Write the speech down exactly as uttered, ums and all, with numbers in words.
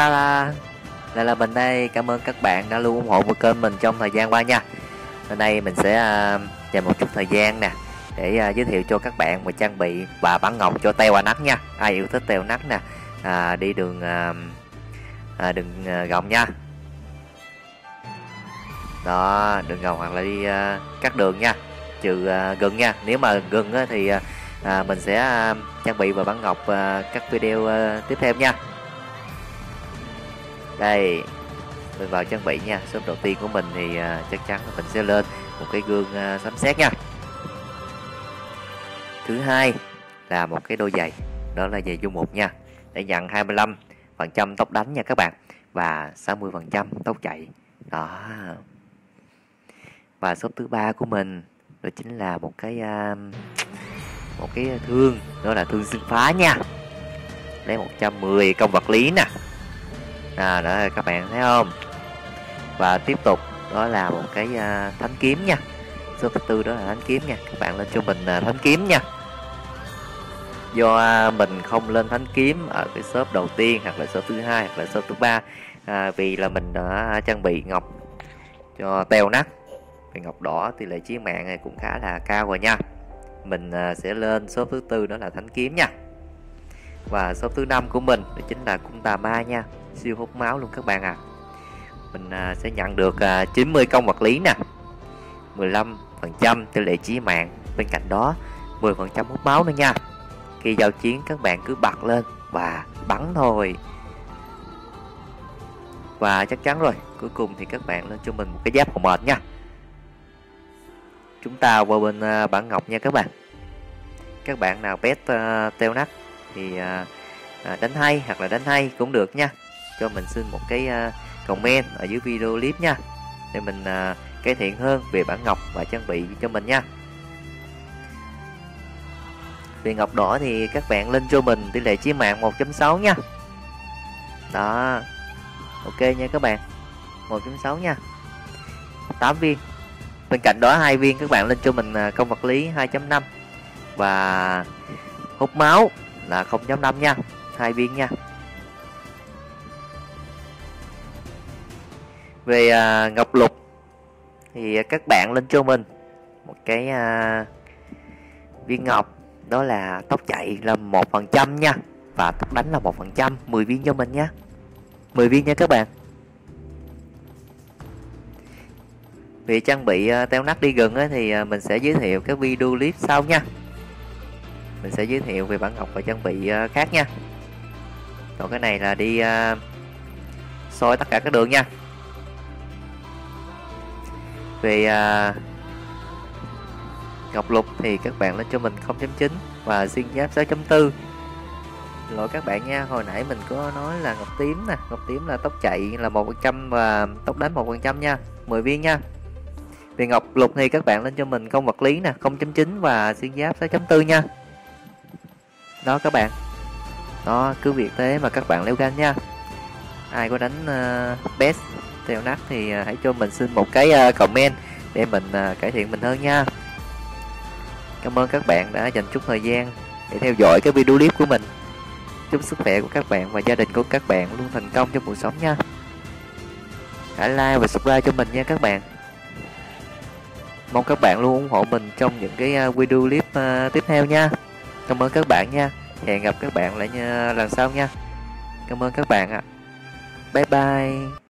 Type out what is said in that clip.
ta la, lại là mình đây. Cảm ơn các bạn đã luôn ủng hộ một kênh mình trong thời gian qua nha. Hôm nay mình sẽ uh, dành một chút thời gian nè để uh, giới thiệu cho các bạn một trang bị và bắn ngọc cho teo nắc nha. Ai yêu thích teo nắc nè, à, đi đường uh, à, đường uh, gồng nha. Đó, đường gồng hoặc là đi uh, cắt đường nha, trừ uh, gừng nha. Nếu mà gừng á, thì uh, à, mình sẽ uh, trang bị và bắn ngọc uh, các video uh, tiếp theo nha. Đây, mình vào trang bị nha. Shop đầu tiên của mình thì uh, chắc chắn là mình sẽ lên một cái gương uh, sấm sét nha. Thứ hai là một cái đôi giày, đó là giày dung một nha, để nhận hai mươi lăm phần trăm tốc đánh nha các bạn, và sáu mươi phần trăm tốc chạy. Đó. Và shop thứ ba của mình đó chính là một cái uh, một cái thương, đó là thương xương phá nha, lấy một trăm mười công vật lý nè. À, đó các bạn thấy không? Và tiếp tục đó là một cái uh, thánh kiếm nha. Số thứ tư đó là thánh kiếm nha. Các bạn lên cho mình uh, thánh kiếm nha. Do uh, mình không lên thánh kiếm ở cái shop đầu tiên hoặc là shop thứ hai hoặc là shop thứ ba, uh, vì là mình đã trang bị ngọc cho teo nắc. Vì ngọc đỏ tỷ lệ chiến mạng này cũng khá là cao rồi nha. Mình uh, sẽ lên shop thứ tư đó là thánh kiếm nha. Và shop thứ năm của mình đó chính là cung tà ma nha, siêu hút máu luôn các bạn à. Mình à, sẽ nhận được à, chín mươi công vật lý nè, mười lăm phần trăm tỷ lệ chí mạng, bên cạnh đó mười phần trăm hút máu nữa nha. Khi giao chiến các bạn cứ bật lên và bắn thôi. Và chắc chắn rồi, cuối cùng thì các bạn lên cho mình một cái giáp hồng mệt nha. Chúng ta qua bên à, bản ngọc nha các bạn. Các bạn nào bet à, teo nắc thì à, à, đánh hay hoặc là đánh hay cũng được nha. Cho mình xin một cái uh, comment ở dưới video clip nha, để mình uh, cải thiện hơn về bản ngọc và trang bị cho mình nha. Về ngọc đỏ thì các bạn lên cho mình tỷ lệ chí mạng một chấm sáu nha. Đó, ok nha các bạn, một chấm sáu nha, tám viên. Bên cạnh đó hai viên các bạn lên cho mình uh, công vật lý hai chấm năm và hút máu là không chấm năm nha, hai viên nha. Về à, ngọc lục thì các bạn lên cho mình một cái à, viên ngọc, đó là tốc chạy là một phần trăm nha, và tốc đánh là một phần trăm, mười viên cho mình nha, mười viên nha các bạn. Vì trang bị à, teo nắc đi gần á, thì à, mình sẽ giới thiệu các video clip sau nha. Mình sẽ giới thiệu về bản ngọc và trang bị à, khác nha. Còn cái này là đi à, soi tất cả các đường nha. Về à, ngọc lục thì các bạn lên cho mình không chấm chín và xuyên giáp sáu chấm bốn. Lỗi các bạn nha, hồi nãy mình có nói là ngọc tím nè, ngọc tím là tốc chạy là một phần trăm và tốc đánh một phần trăm nha, mười viên nha. Về ngọc lục thì các bạn lên cho mình công vật lý nè, không chấm chín và xuyên giáp sáu chấm bốn nha. Đó các bạn. Đó, cứ việc thế mà các bạn leo gan nha. Ai có đánh uh, best teo nắc thì uh, hãy cho mình xin một cái uh, comment để mình uh, cải thiện mình hơn nha. Cảm ơn các bạn đã dành chút thời gian để theo dõi cái video clip của mình. Chúc sức khỏe của các bạn và gia đình của các bạn luôn thành công trong cuộc sống nha. Hãy like và subscribe cho mình nha các bạn. Mong các bạn luôn ủng hộ mình trong những cái uh, video clip uh, tiếp theo nha. Cảm ơn các bạn nha. Hẹn gặp các bạn lại nha, lần sau nha. Cảm ơn các bạn ạ. Bye bye.